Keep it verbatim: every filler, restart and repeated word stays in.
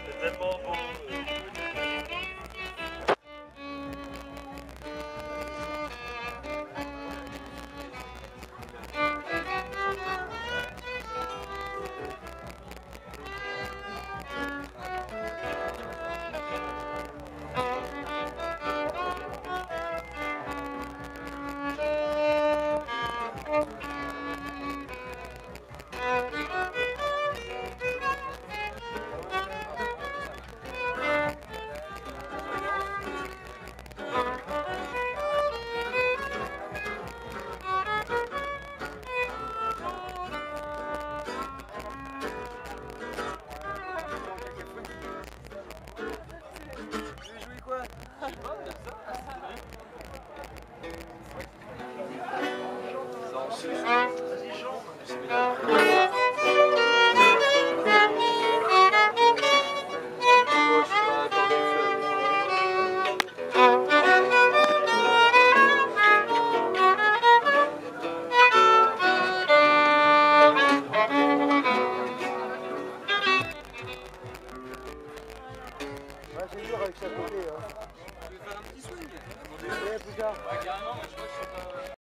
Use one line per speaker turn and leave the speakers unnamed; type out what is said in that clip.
C'est tellement beau. Vas-y, chante.
Ouais, c'est dur avec sa côté. Hein.
Tu veux faire un petit swing?
Ouais, plus tard.
Ouais, carrément, mais je crois que je sais pas.